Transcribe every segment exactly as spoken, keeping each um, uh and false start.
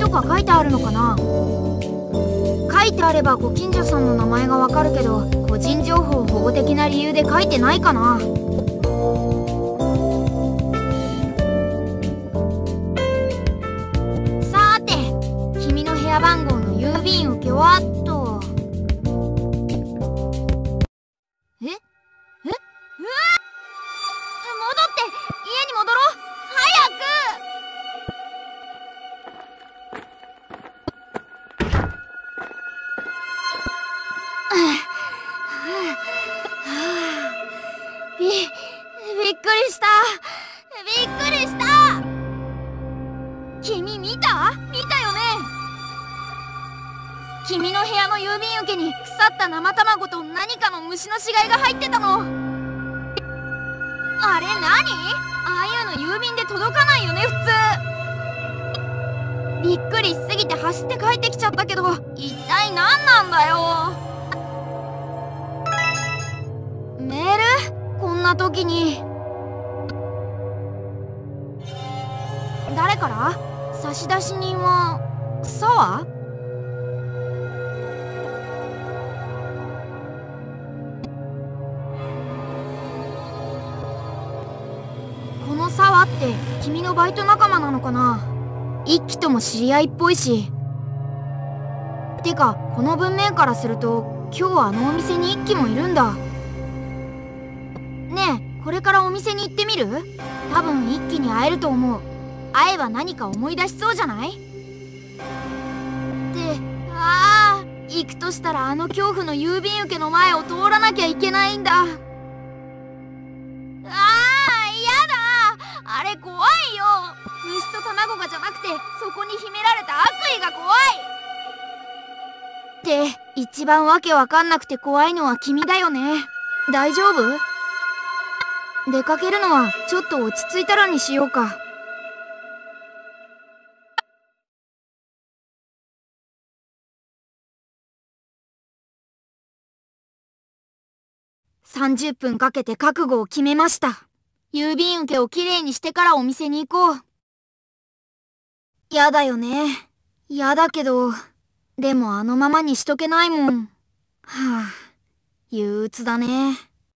か書いてあるのかな。書いてあればご近所さんの名前がわかるけど、個人情報保護的な理由で書いてないかな。さーて、君の部屋番号の郵便受けはっと。えええうわ戻って家に戻ろう、早く。び、びっくりした。びっくりした。君見た？見たよね。君の部屋の郵便受けに腐った生卵と何かの虫の死骸が入ってたの。あれ何？ああいうの郵便で届かないよね、普通。びっくりしすぎて走って帰ってきちゃったけど、一体何なんだよ。メール？こんな時に。誰から？差出人は沢？この沢って君のバイト仲間なのかな？一輝とも知り合いっぽいし。てかこの文面からすると今日あのお店に一輝もいるんだ。ねえ、これからお店に行ってみる？多分一輝に会えると思う。会えば何か思い出しそうじゃない？って、ああ、行くとしたらあの恐怖の郵便受けの前を通らなきゃいけないんだ。ああ、やだ。あれ怖いよ。虫と卵がじゃなくて、そこに秘められた悪意が怖い。って、一番わけわかんなくて怖いのは君だよね。大丈夫？出かけるのはちょっと落ち着いたらにしようか。さんじゅっぷんかけて覚悟を決めました。郵便受けをきれいにしてからお店に行こう。やだよね。やだけど、でもあのままにしとけないもん。はあ、憂鬱だね。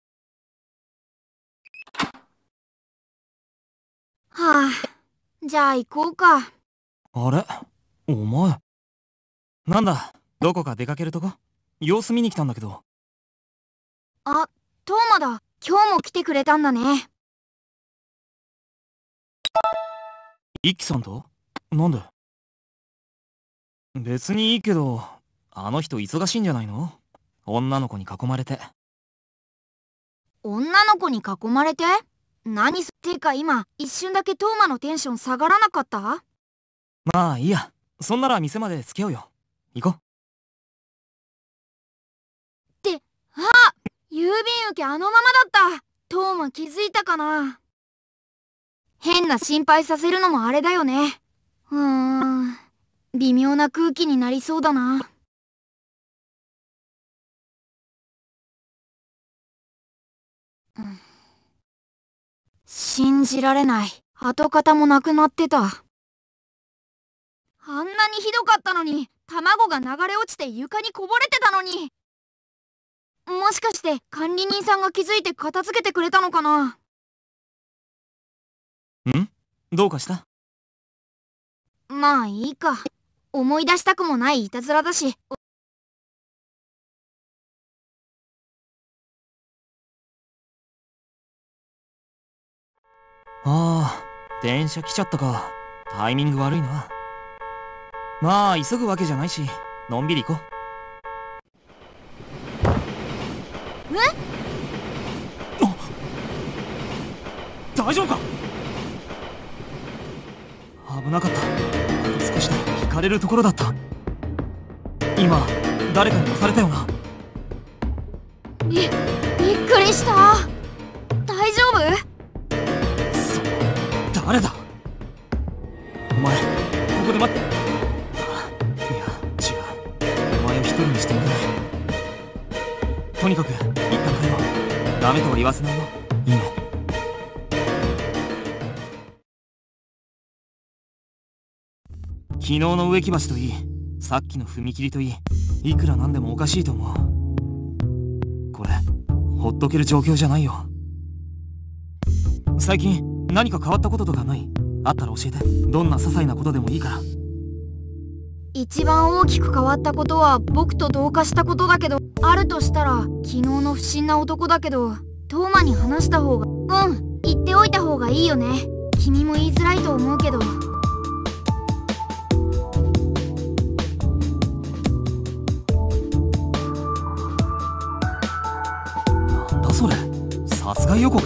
はあ、じゃあ行こうか。 あれ？お前。なんだ、どこか出かけるとこ？様子見に来たんだけど。 あ、トーマだ。今日も来てくれたんだね。 一輝さんと？なんで？別にいいけど、あの人忙しいんじゃないの？女の子に囲まれて。 女の子に囲まれて？何すってか今、一瞬だけトーマのテンション下がらなかった？ まあいいや。そんなら店まで付き合うよ。行こう。 って、あ！郵便受けあのままだった。トーマ気づいたかな？変な心配させるのもあれだよね。うーん、微妙な空気になりそうだな。うん、信じられない。跡形もなくなってた。あんなにひどかったのに、卵が流れ落ちて床にこぼれてたのに。もしかして管理人さんが気づいて片付けてくれたのかな？ ん？どうかした？ まあいいか。思い出したくもないいたずらだし。 ああ、電車来ちゃったか。タイミング悪いな。まあ急ぐわけじゃないし、のんびり行こう。 え？ あ、大丈夫か？危なかった。少しで引かれるところだった。今誰かに押されたよな。 び、びっくりした。大丈夫？ そ、誰だ？お前、ここで待って。いや、違う。お前を一人にしてもらえない。とにかく一旦帰ろう。ダメとは言わせないよ。いいね。 昨日の植木鉢といい、さっきの踏切といい、いくらなんでもおかしいと思う。これほっとける状況じゃないよ。最近何か変わったこととかない？あったら教えて。どんな些細なことでもいいから。 一番大きく変わったことは僕と同化したことだけど、あるとしたら昨日の不審な男だけど、トーマに話した方が、うん言っておいた方がいいよね。君も言いづらいと思うけど。 なんだそれ、殺害予告？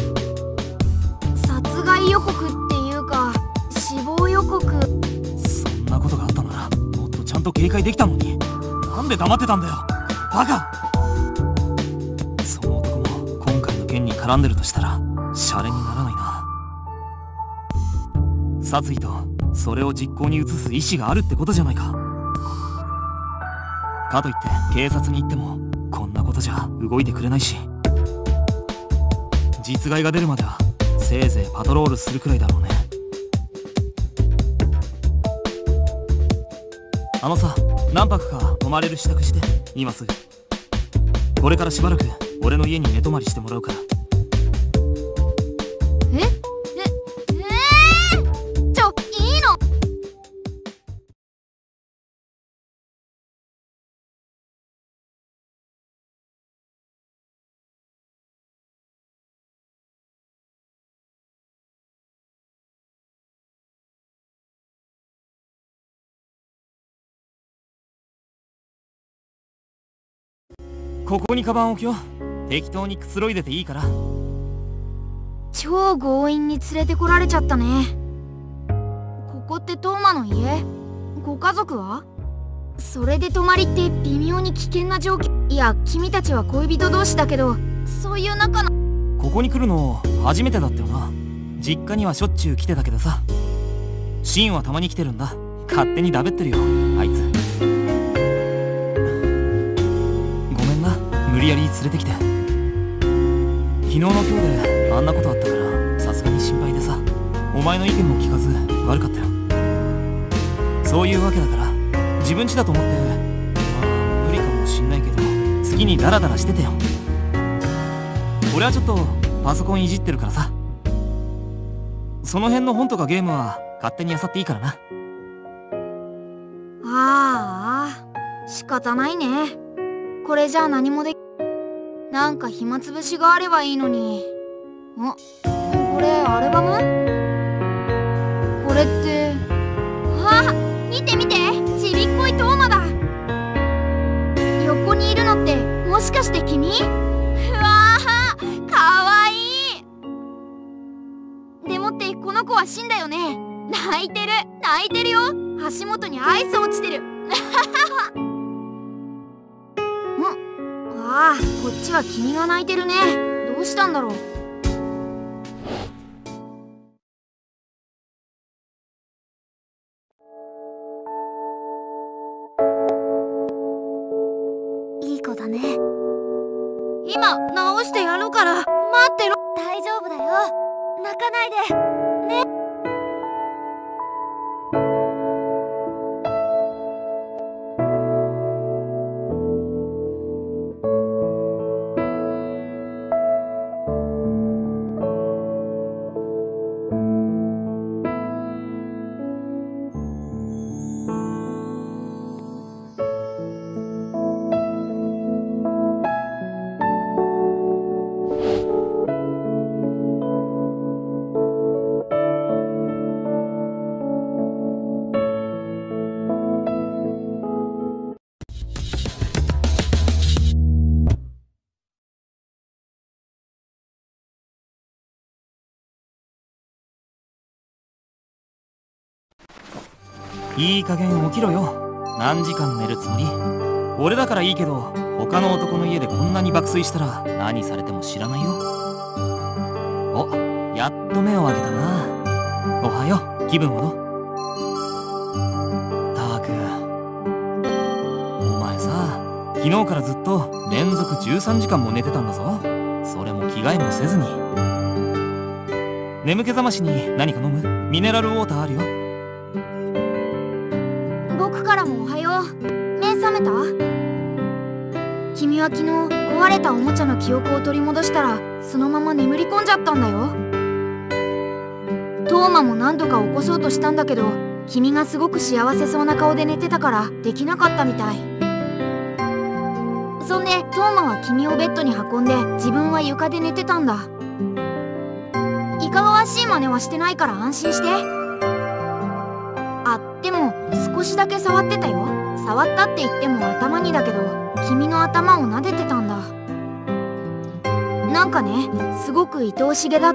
殺害予告っていうか死亡予告。 そんなことがあったならもっとちゃんと警戒できたのに、なんで黙ってたんだよ、バカ。その男も今回の件に絡んでるとしたらシャレにならないな。殺意とそれを実行に移す意思があるってことじゃないか。かといって警察に行ってもこんなことじゃ動いてくれないし、実害が出るまではせいぜいパトロールするくらいだろうね。あのさ、何泊か泊まれる支度して、今すぐ。これからしばらく俺の家に寝泊まりしてもらうから。 えええー、ちょいいの？ ここにカバン置くよ。適当にくつろいでていいから。 超強引に連れてこられちゃったね。ここってトーマの家？ご家族は？それで泊まりって微妙に危険な状況。いや、君たちは恋人同士だけど、そういう仲の。 ここに来るの初めてだったよな。実家にはしょっちゅう来てたけどさ。シンはたまに来てるんだ。勝手にだべってるよあいつ。無理やり連れてきて。昨日の今日であんなことあったからさすがに心配でさ。お前の意見も聞かず悪かったよ。そういうわけだから自分家だと思って、まあ無理かもしんないけど好きにダラダラしててよ。俺はちょっとパソコンいじってるからさ。その辺の本とかゲームは勝手に漁っていいからな。 ああ、仕方ないね。これじゃあ何もでき。なんか暇つぶしがあればいいのに。あ、これアルバム？これって。あ、見て見て、ちびっこいトーマだ。横にいるのってもしかして君？うわー、かわいい。でもってこの子は死んだよね。泣いてる泣いてるよ。足元にアイス落ちてる。ああ、こっちは君が泣いてるね。どうしたんだろう。いい子だね。今直してやるから待ってろ。大丈夫だよ、泣かないでね。 いい加減起きろよ。何時間寝るつもり？俺だからいいけど他の男の家でこんなに爆睡したら何されても知らないよ。お、やっと目を開けたな。おはよう、気分はど？たく、お前さ、昨日からずっと連続じゅうさんじかんも寝てたんだぞ。それも着替えもせずに。眠気覚ましに何か飲む？ミネラルウォーターあるよ。 よ、目覚めた？君は昨日壊れたおもちゃの記憶を取り戻したらそのまま眠り込んじゃったんだよ。トーマも何度か起こそうとしたんだけど、君がすごく幸せそうな顔で寝てたからできなかったみたい。そんでトーマは君をベッドに運んで自分は床で寝てたんだ。いかがわしい真似はしてないから安心して。あ、でも少しだけ触ってたよ。触ったって言っても頭にだけど、君の頭を撫でてたんだ。なんかね、すごく愛おしげだった。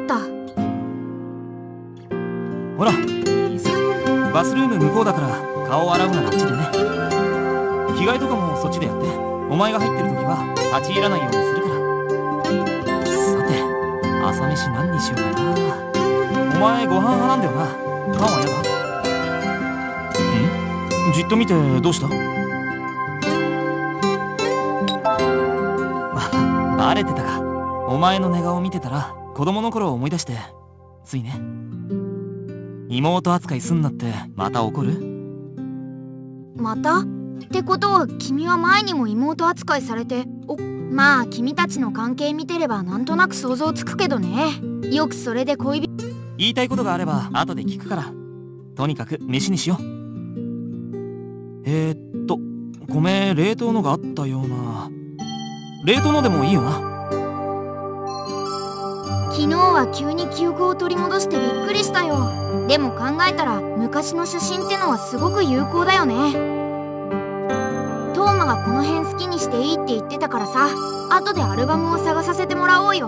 ほら、いいさ。バスルーム向こうだから顔を洗うならあっちでね。着替えとかもそっちでやって。お前が入ってる時は立ち入らないようにするから。さて、朝飯何にしようかな。お前ご飯派なんだよな。パンはやだ？ん？じっと見てどうした？バレてたか。お前の寝顔見てたら子供の頃を思い出してついね。妹扱いすんなってまた怒る？ また？ってことは君は前にも妹扱いされて、お、まあ君たちの関係見てればなんとなく想像つくけどね。よくそれで恋人。 言いたいことがあれば後で聞くから。とにかく飯にしよう。えー、っと米冷凍のがあったような。冷凍のでもいいよな。 昨日は急に記憶を取り戻してびっくりしたよ。でも考えたら昔の写真ってのはすごく有効だよね。トーマがこの辺好きにしていいって言ってたからさ、後でアルバムを探させてもらおうよ。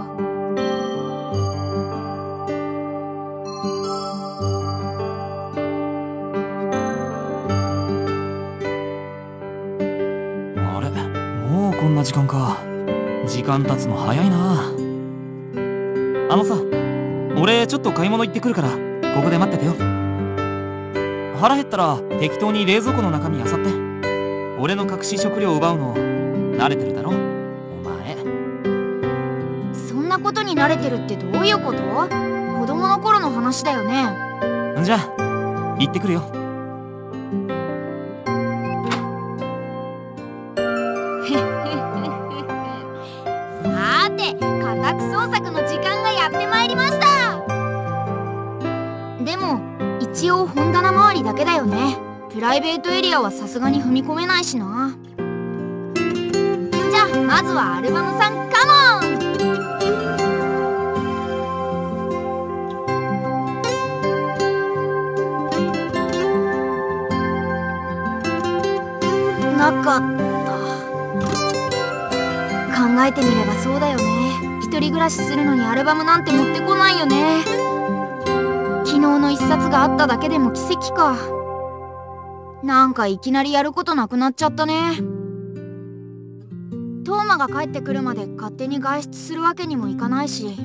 あれ、もうこんな時間か。時間経つの早いな。あのさ、俺ちょっと買い物行ってくるからここで待っててよ。腹減ったら適当に冷蔵庫の中身漁って。俺の隠し食料を奪うの慣れてるだろお前。 そんなことに慣れてるってどういうこと？子供の頃の話だよね。 んじゃ行ってくるよ。 さーて、家宅捜索の時間がやってまいりました。でも一応本棚周りだけだよね。プライベートエリアはさすがに踏み込めないしな。じゃあまずはアルバムさん、カモン。なかった。考えてみればそうだよね。一人暮らしするのにアルバムなんて持ってこないよね。昨日の一冊があっただけでも奇跡か。なんかいきなりやることなくなっちゃったね。トーマが帰ってくるまで勝手に外出するわけにもいかないし。う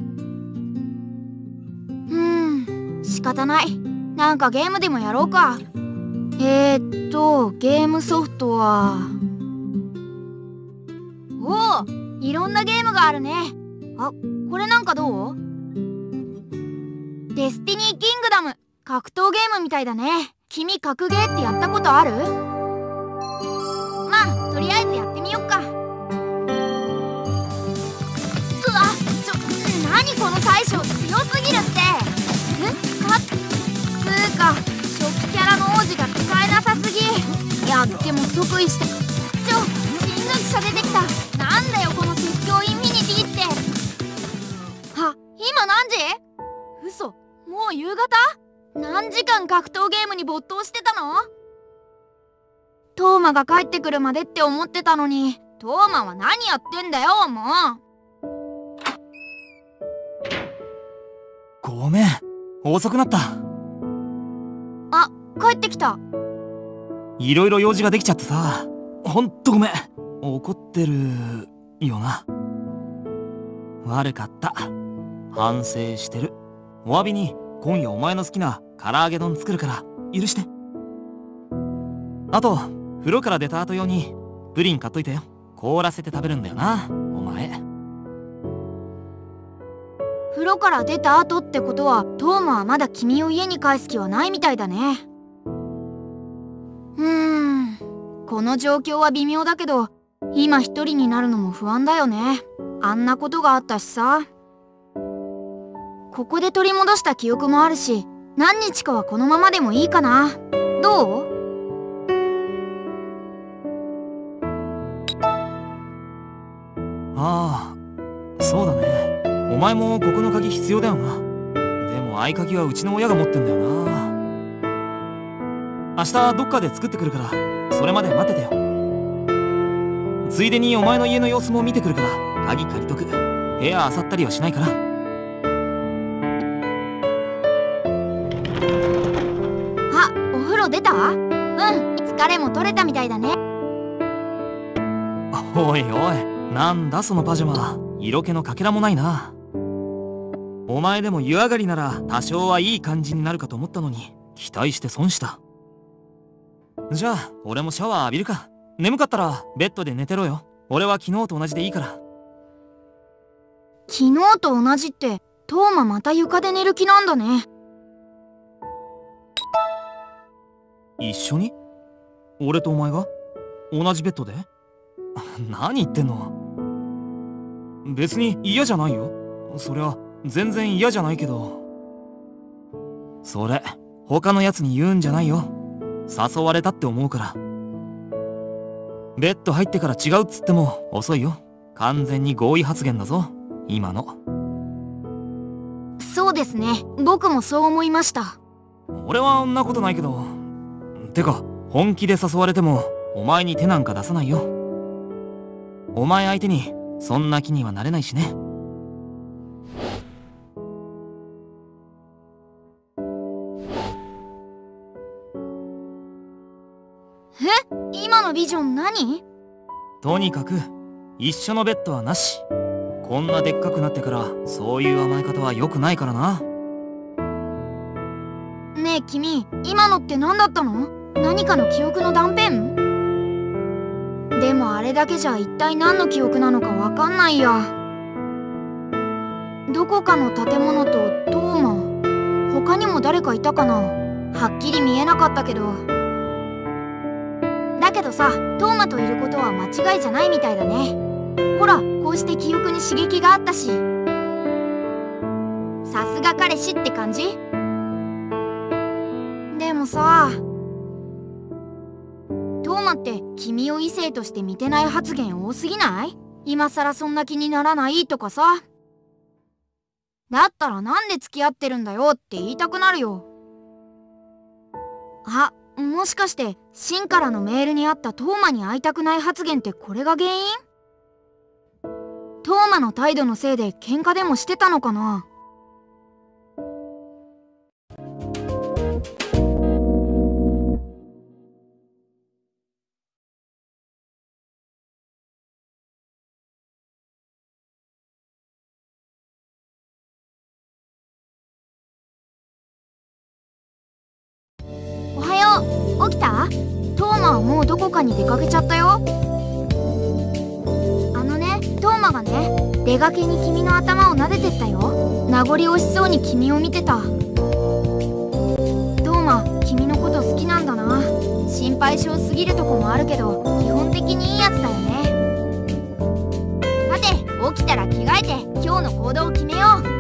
ーん、仕方ない。なんかゲームでもやろうか。えーっとゲームソフトは、おお、いろんなゲームがあるね。あ、これなんかどう？デスティニーキングダム、格闘ゲームみたいだね。君格ゲーってやったことある？まあとりあえずやってみよっか。うわ、ちょ、何この大将強すぎるって。え、かつーか、初期キャラの王子が使えなさすぎ。いやでも即位して、ちょ、新聞記者出てきた。なんだよこの説教インフィニティって。は、今何時？嘘、もう夕方？何時間格闘ゲームに没頭してたの？トーマが帰ってくるまでって思ってたのに、トーマは何やってんだよもう。 ごめん、遅くなった。 あ、帰ってきた。 いろいろ用事ができちゃってさ、ほんとごめん。怒ってるよな。悪かった。反省してる。お詫びに今夜お前の好きな唐揚げ丼作るから許して。あと風呂から出た後用にプリン買っといたよ。凍らせて食べるんだよなお前。 風呂から出た後ってことはトーマはまだ君を家に帰す気はないみたいだね。うーん、 この状況は微妙だけど、今一人になるのも不安だよね。あんなことがあったしさ。ここで取り戻した記憶もあるし、何日かはこのままでもいいかな。どう？ ああ、そうだね。お前もここの鍵必要だよな。でも合鍵はうちの親が持ってんだよな。明日どっかで作ってくるから、それまで待っててよ。ついでにお前の家の様子も見てくるから、鍵借りとく。部屋漁ったりはしないから。 あ、お風呂出た？うん、疲れも取れたみたいだね。 おいおい、なんだそのパジャマ。色気のかけらもないな。お前でも湯上がりなら多少はいい感じになるかと思ったのに、期待して損した。じゃあ俺もシャワー浴びるか。眠かったらベッドで寝てろよ。俺は昨日と同じでいいから。 昨日と同じって、トーマまた床で寝る気なんだね。 一緒に？俺とお前が同じベッドで？何言ってんの？別に嫌じゃないよ。そりゃ全然嫌じゃないけど。それ他のやつに言うんじゃないよ。誘われたって思うから。ベッド入ってから違うっつっても遅いよ。完全に合意発言だぞ今の。 そうですね、僕もそう思いました。 俺はそんなことないけど。てか本気で誘われてもお前に手なんか出さないよ。お前相手にそんな気にはなれないしね。 え？今のビジョン何？ とにかく一緒のベッドはなし。こんなでっかくなってからそういう甘え方は良くないからな。 ねえ君、今のって何だったの？何かの記憶の断片？でもあれだけじゃ一体何の記憶なのかわかんないや。どこかの建物とトーマ、他にも誰かいたかな？はっきり見えなかったけど。だけどさ、トーマといることは間違いじゃないみたいだね。ほら、こうして記憶に刺激があったし。さすが彼氏って感じ？でもさ、トーマって君を異性として見てない発言多すぎない？今さらそんな気にならないとかさ。だったらなんで付き合ってるんだよって言いたくなるよ。あ、もしかしてシンからのメールにあったトーマに会いたくない発言ってこれが原因？トーマの態度のせいで喧嘩でもしてたのかな？おはよう、起きた？トーマはもうどこかに出かけちゃったよ。あのね、トーマがね、出がけに君の頭を撫でてったよ。名残惜しそうに君を見てた。トーマ、君のこと好きなんだな。心配性すぎるとこもあるけど、基本的にいいやつだよね。さて、起きたら着替えて今日の行動を決めよう。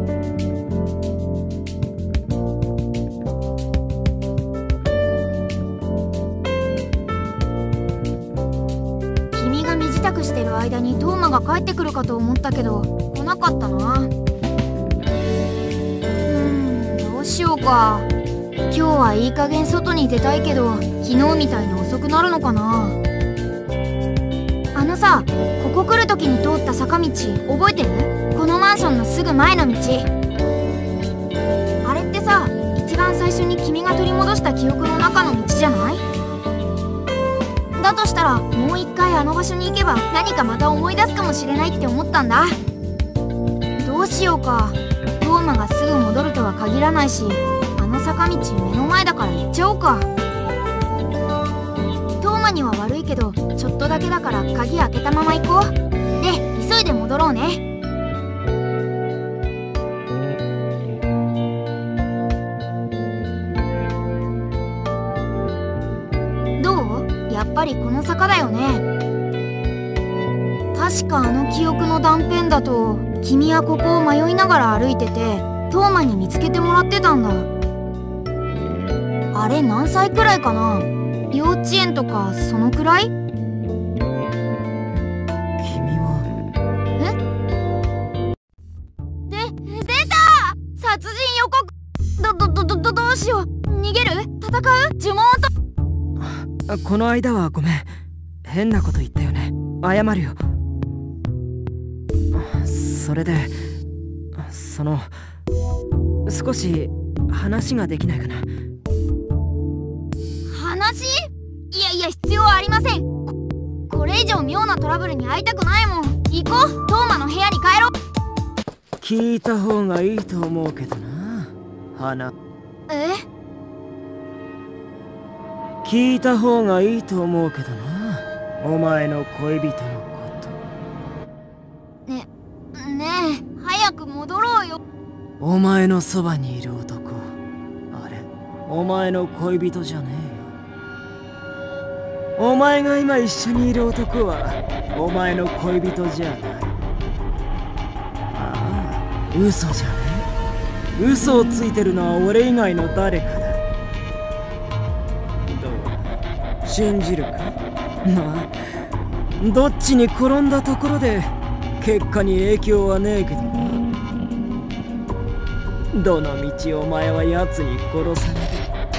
してる間にトーマが帰ってくるかと思ったけど来なかったな。うーん、どうしようか。今日はいい加減外に出たいけど昨日みたいに遅くなるのかな。あのさ、ここ来る時に通った坂道覚えてる？このマンションのすぐ前の道。あれってさ、一番最初に君が取り戻した記憶の中の道じゃない？だとしたらもう一回あの場所に行けば何かまた思い出すかもしれないって思ったんだ。どうしようか。トーマがすぐ戻るとは限らないし、あの坂道目の前だから行っちゃおうか。トーマには悪いけどちょっとだけだから鍵開けたまま行こう。で、急いで戻ろうね。やっぱぱりこの坂だよね。確かあの記憶の断片だと、君はここを迷いながら歩いてて、トーマに見つけてもらってたんだ。あれ何歳くらいかな？幼稚園とかそのくらい？ 君は。 え？で、出た！殺人予告！ど、ど、ど、ど、ど、どうしよう。逃げる？戦う？呪文と。この間はごめん。変なこと言ったよね。謝るよ。それで、その、少し話ができないかな。 話？いやいや、必要ありません。こ、これ以上妙なトラブルに会いたくないもん。行こう。トーマの部屋に帰ろう。 聞いた方がいいと思うけどな、花。 え？ 聞いた方がいいと思うけどな、お前の恋人のこと。 ね、ねえ、早く戻ろうよ。 お前のそばにいる男、あれ、お前の恋人じゃねえよ。お前が今一緒にいる男は、お前の恋人じゃない。ああ、嘘じゃねえ。嘘をついてるのは俺以外の誰かだ。どうだ、信じるか？まあ、どっちに転んだところで結果に影響はねえけどな。どの道お前は奴に殺される。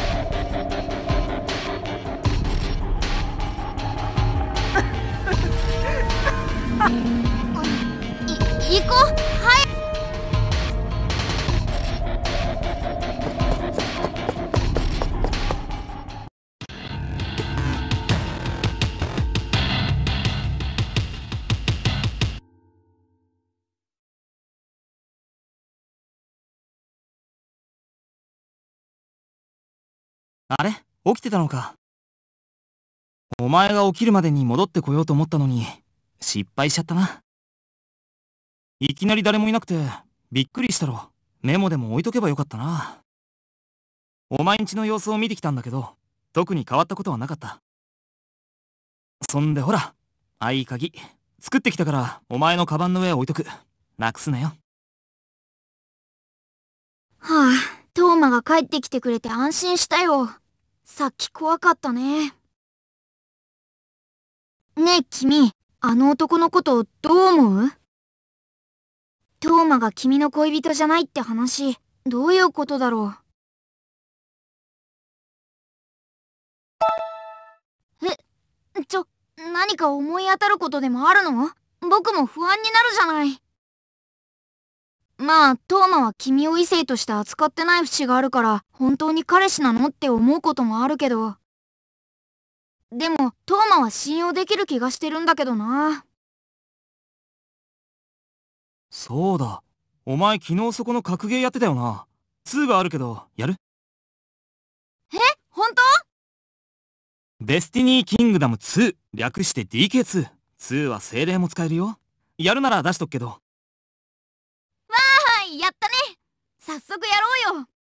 い、行こう。はい。 あれ？起きてたのか。お前が起きるまでに戻ってこようと思ったのに、失敗しちゃったな。いきなり誰もいなくて、びっくりしたろ。メモでも置いとけばよかったな。お前んちの様子を見てきたんだけど、特に変わったことはなかった。そんでほら、合鍵、作ってきたから、お前のカバンの上置いとく。なくすなよ。 はあ、トーマが帰ってきてくれて安心したよ。さっき怖かったね。ねえ君、あの男のことどう思う？トーマが君の恋人じゃないって話、どういうことだろう？え、ちょ、何か思い当たることでもあるの？僕も不安になるじゃない。まあ、トーマは君を異性として扱ってない節があるから、本当に彼氏なのって思うこともあるけど。でも、トーマは信用できる気がしてるんだけどな。 そうだ。お前昨日そこの格ゲーやってたよな。ツーがあるけど、やる？ え？本当？ デスティニーキングダムツー、略して ディーケーツー。ツーは精霊も使えるよ。やるなら出しとくけど。 わーい、やったね。早速やろうよ。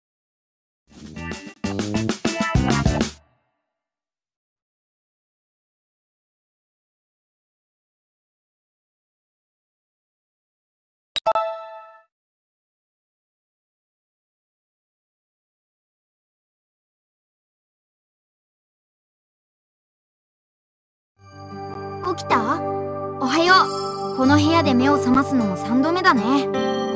起きた？おはよう。この部屋で目を覚ますのもさんどめだね。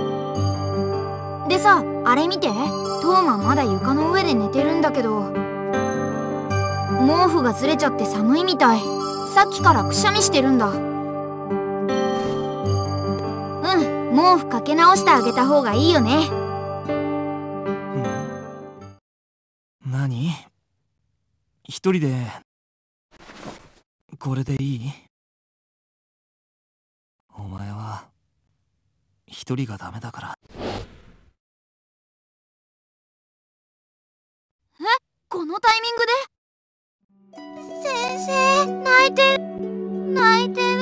でさ、あれ見て。トーマまだ床の上で寝てるんだけど、毛布がずれちゃって寒いみたい。さっきからくしゃみしてるんだ。うん、毛布かけ直してあげた方がいいよね。 何？一人でこれでいい？お前は一人がダメだから。 え？このタイミングで？先生、泣いてる。泣いてる。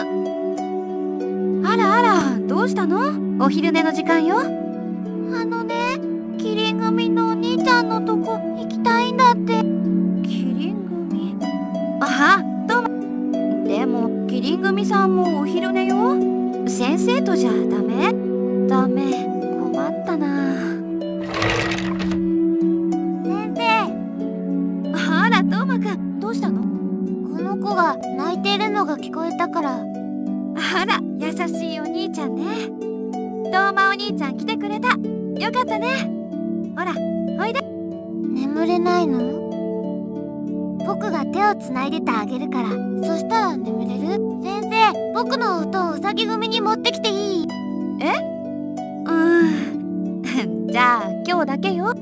あらあら、どうしたの？お昼寝の時間よ。 あのね、キリン組のお兄ちゃんのとこ行きたいんだって。 キリン組？ あ、どうも。でもキリン組さんもお昼寝よ。先生とじゃダメ？ダメ。困ったな。 先生。 あら、トーマくん、どうしたの？ この子が泣いてるのが聞こえたから。 あら、優しいお兄ちゃんね。トーマお兄ちゃん来てくれた。よかったね。ほら、おいで。 眠れないの？僕が手をつないでてあげるから。そしたら眠れる？先生、僕のお布団うさぎ組に持ってきていい？ え？うーん。じゃあ今日だけよ。 うん、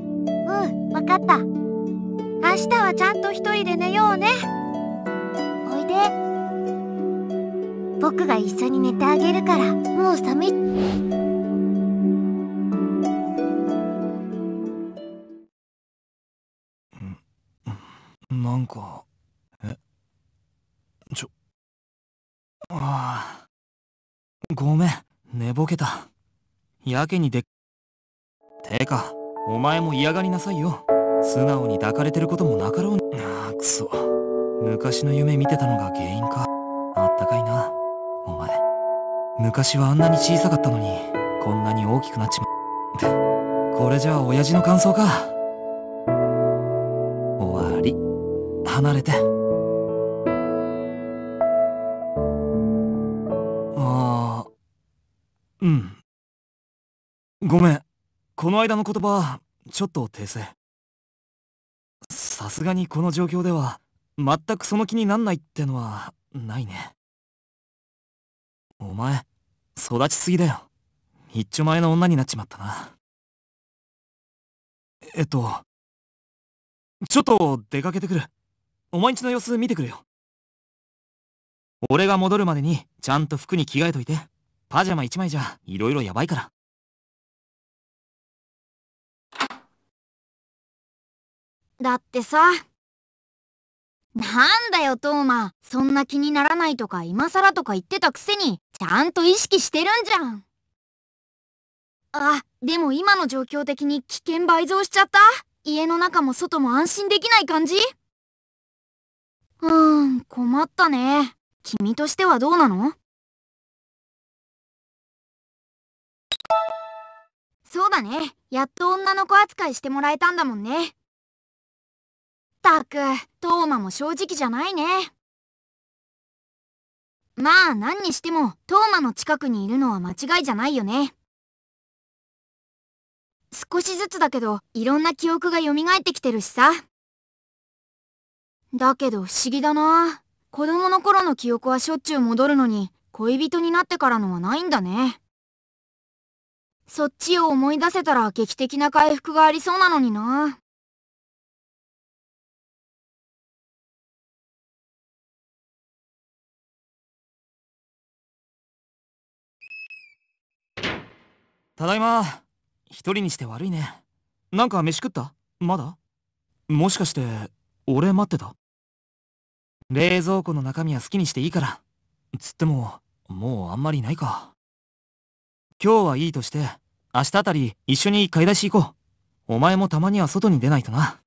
わかった。 明日はちゃんと一人で寝ようね。 おいで。僕が一緒に寝てあげるから。もう寒い。 なんか、え、ちょ、ああ、ごめん、寝ぼけた。やけにでっ、てか、お前も嫌がりなさいよ。素直に抱かれてることもなかろうに。ああ、くそ。昔の夢見てたのが原因か。あったかいな、お前。昔はあんなに小さかったのに、こんなに大きくなっちまって。これじゃあ親父の感想か。終わり。離れて。ああ、うん。ごめん。この間の言葉、ちょっと訂正。さすがにこの状況では、全くその気になんないってのは、ないね。お前、育ちすぎだよ。一丁前の女になっちまったな。えっと、ちょっと出かけてくる。お前んちの様子見てくれよ。俺が戻るまでにちゃんと服に着替えといて。パジャマ一枚じゃいろいろやばいから。 だってさ。なんだよトーマ、そんな気にならないとか今更とか言ってたくせにちゃんと意識してるんじゃん。あ、でも今の状況的に危険倍増しちゃった。家の中も外も安心できない感じ。うーん、困ったね。君としてはどうなの？そうだね。やっと女の子扱いしてもらえたんだもんね。ったく、トーマも正直じゃないね。まあ何にしてもトーマの近くにいるのは間違いじゃないよね。少しずつだけどいろんな記憶が蘇ってきてるしさ。だけど不思議だな。子供の頃の記憶はしょっちゅう戻るのに恋人になってからのはないんだね。そっちを思い出せたら劇的な回復がありそうなのにな。 ただいま。一人にして悪いね。なんか飯食った？まだ？もしかして俺待ってた？冷蔵庫の中身は好きにしていいから。つってももうあんまりないか。今日はいいとして明日あたり一緒に買い出し行こう。お前もたまには外に出ないとな。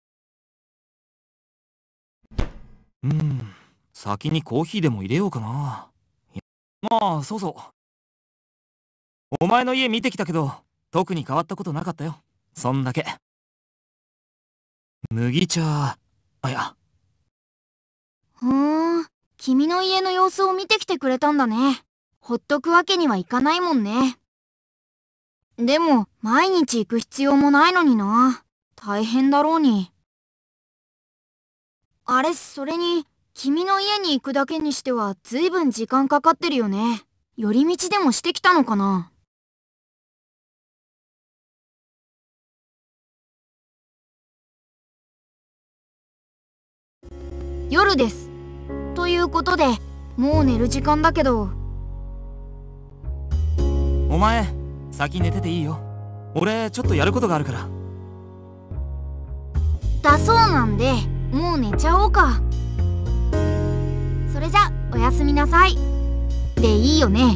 うん、先にコーヒーでも入れようかな。まあそうそう。お前の家見てきたけど特に変わったことなかったよ。そんだけ。麦茶、あ、いや。 ふーん、君の家の様子を見てきてくれたんだね。ほっとくわけにはいかないもんね。でも毎日行く必要もないのにな。大変だろうに。あれ、それに君の家に行くだけにしてはずいぶん時間かかってるよね。寄り道でもしてきたのかな。夜です。ということでもう寝る時間だけど。 お前先寝てていいよ。俺ちょっとやることがあるから。 だそうなんでもう寝ちゃおうか。それじゃおやすみなさいでいいよね。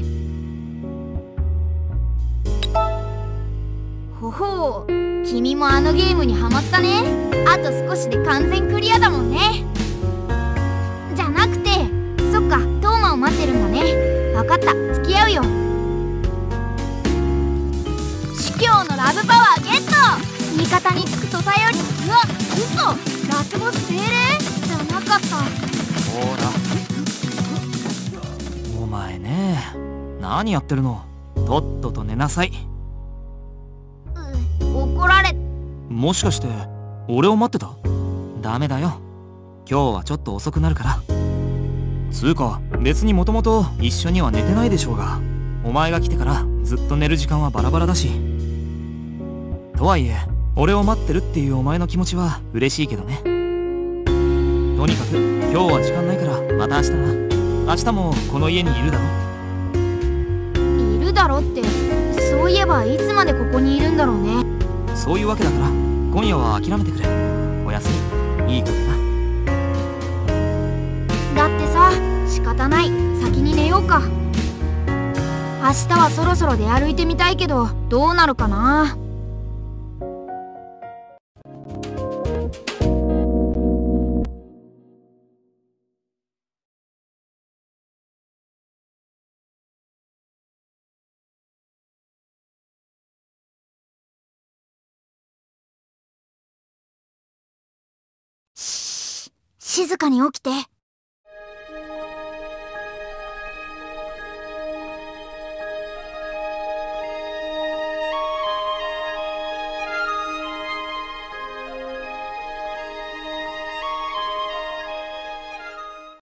ほほう、君もあのゲームにハマったね。あと少しで完全クリアだもんね。 待ってるんだね。わかった、付き合うよ。司教のラブパワーゲット。味方につくと頼り。うわ、嘘、ラスボス精霊じゃなかった。 ほら、お前ね、何やってるの。とっとと寝なさい。 う怒られ。 もしかして俺を待ってた？ダメだよ、今日はちょっと遅くなるから。つうか別にもともと一緒には寝てないでしょうが、お前が来てからずっと寝る時間はバラバラだし。とはいえ俺を待ってるっていうお前の気持ちは嬉しいけどね。とにかく今日は時間ないからまた明日な。明日もこの家にいるだろ。 いるだろって、そういえばいつまでここにいるんだろうね。 そういうわけだから今夜は諦めてくれ。おやすみ、いい子だな。 だってさ、仕方ない、先に寝ようか。明日はそろそろ出歩いてみたいけど、どうなるかな。静かに起きて。